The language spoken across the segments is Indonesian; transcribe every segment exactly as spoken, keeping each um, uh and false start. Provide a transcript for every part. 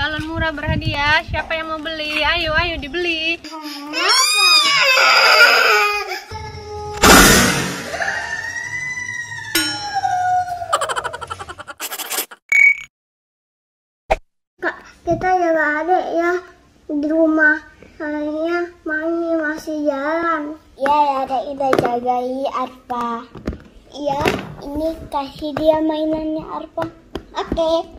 balon murah berhadiah. Siapa yang mau beli? Ayo, ayo dibeli. Kak, kita jaga adik ya di rumah. Soalnya mami masih jalan. Iya ya, ada kita jagai Arpa. Iya, ini kasih dia mainannya Arpa. Oke.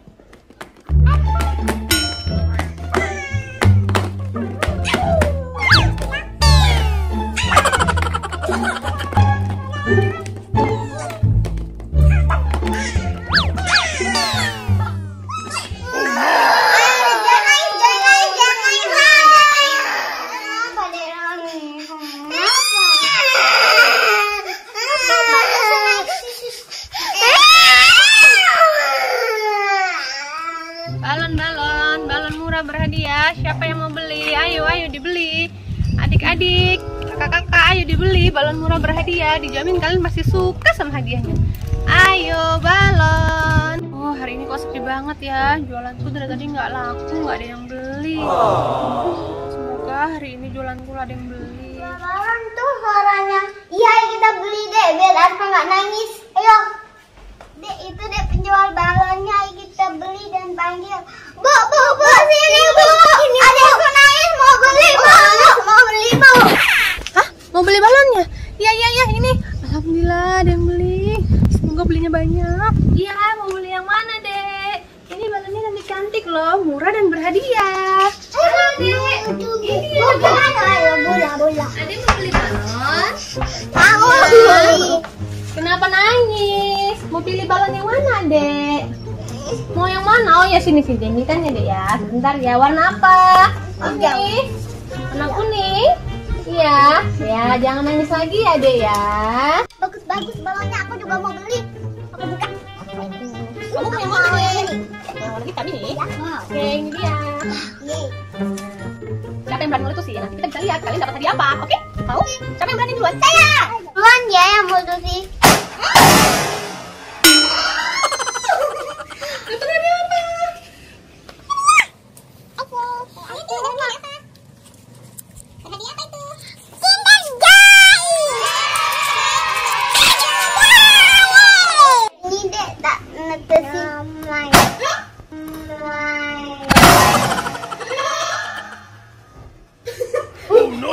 Balon-balon, balon murah berhadiah. Siapa yang mau beli? Ayo, ayo dibeli. Adik-adik, kakak-kakak, ayo dibeli. Balon murah berhadiah. Dijamin kalian pasti suka sama hadiahnya. Ayo balon. Oh, hari ini kok sepi banget ya. Jualanku dari tadi nggak laku, nggak ada yang beli. Semoga hari ini jualanku ada yang beli. Balon tuh suaranya. Iya, kita beli deh biar Arpa nggak nangis. Ayo. Dek, itu deh penjual balonnya, kita beli dan panggil. Bu, bu, bu, sini bu. Ini ada yang nangis mau beli bu. Mau beli bu. Hah? Mau beli balonnya? Iya, iya, iya, ini. Alhamdulillah ada yang beli. Semoga belinya banyak. Iya, mau beli yang mana, Dek? Ini balonnya cantik-cantik loh, murah dan berhadiah. Ayo, Dek. Ini ayo bola, bola. Adek mau beli balon? Mau. Kenapa nangis? Mau pilih balon yang mana, Dek? Mau yang mana? Oh ya, sini sini jenggitan ya, Dek ya. Sebentar ya. Warna apa? Oke. Warna kuning. Iya. Ya, jangan nangis lagi ya, Dek ya. Bagus-bagus balonnya, aku juga mau beli. Aku buka. Kamu mau yang mana, Dek? Yang warna hitam ini? Oke, ini dia. Siapa yang berani mulai tuh sih? Nanti kita bisa lihat kalian dapat hadiah apa. Oke? Mau? Siapa yang berani duluan? Saya. Duluan ya yang mau sih. Itu dari apa? Aku. Aku. Hadiah apa itu? Kinder Joy. Ini dek tak netesin. Oh no.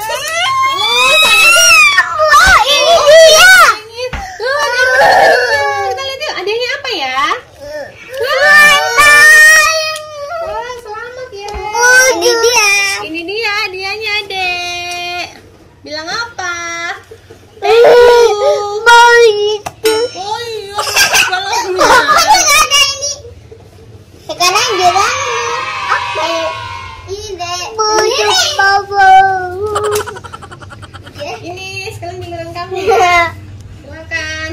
Bilang apa? Thank you. Oh iya, balonnya. Sekarang bilang oke. Ini deh. Ini sekarang giliran kamu ya. Silakan.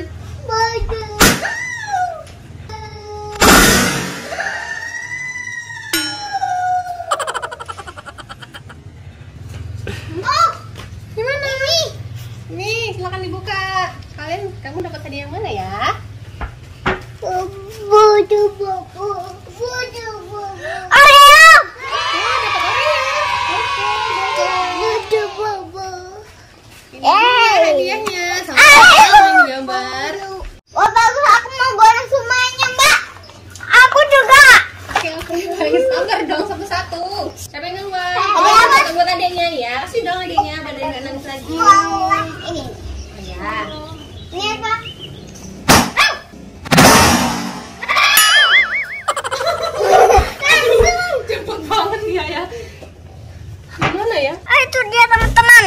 Nih, silakan dibuka. Kalian, kamu dapat hadiah yang mana ya? Bodo bobo, bodo bobo. Oreo. Oh, dapat Oreo. Oke, Bodo bobo. ini dia hadiahnya. Sama yang gambar. Wah bagus, aku mau goreng semuanya mbak. Aku juga. Oke, oke, paling sabar dong satu-satu. Siapa yang gambar? Hadiah apa? Satu buat adiknya ya. Kasih dong adiknya, biar dia nggak nangis lagi. Wah, ini. Oh, ya. Ini apa? Cepet banget dia ya. Gimana ya? Ah, itu dia teman-teman.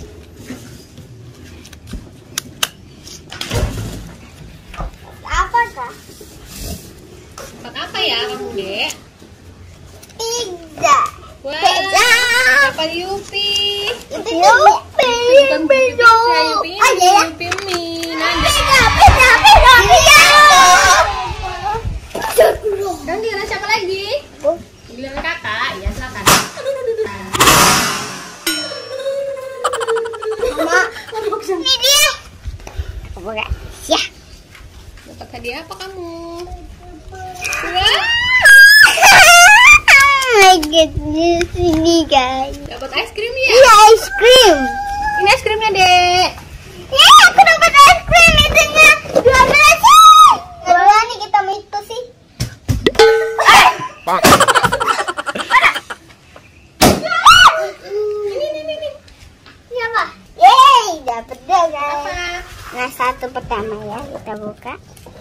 Apa kah? Dapat apa ya kamu, Dek? Pizza. Wah, Pizza. dapat Yupi. Itu Yupi. Bukan pizza, Yupi Oh iya ya. Yupi mie. Nah, Pizza, pizza, pizza, pizza. dan giliran siapa lagi? Oh. Giliran kakak. Ya, silakan. Mama, ini dia. Apa enggak? Ya. Dapat hadiah apa kamu? Wah. di sini guys. Dapat es krim ya? Iya, es krim. Ini es krimnya, Dek. Ya, aku dapat es krim itunya dua belas. Boleh nih kita mau itu sih. Ini, ini, ini. Ini apa? Yeay, dapat deh guys. Apa? Nah, satu pertama ya, kita buka.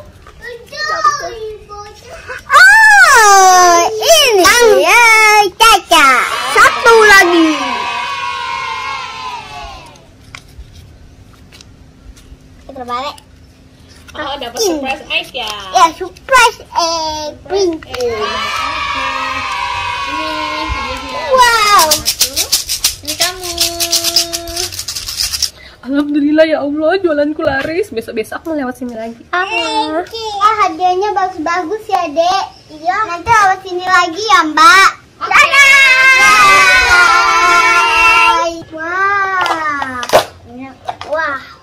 Oh, ini ya, Caca. Satu lagi. Kita balik. Oh, dapat surprise egg ya? Ya, surprise egg Pringles. Ini hadiahnya. Wow. Ini kamu. Alhamdulillah ya Allah, jualanku laris. Besok-besok aku mau lewat sini lagi. Ah, ah hadiahnya bagus-bagus ya, Dek. Iya. Nanti lewat sini lagi ya, Mbak. Dadah. Bye. Wow. Wah.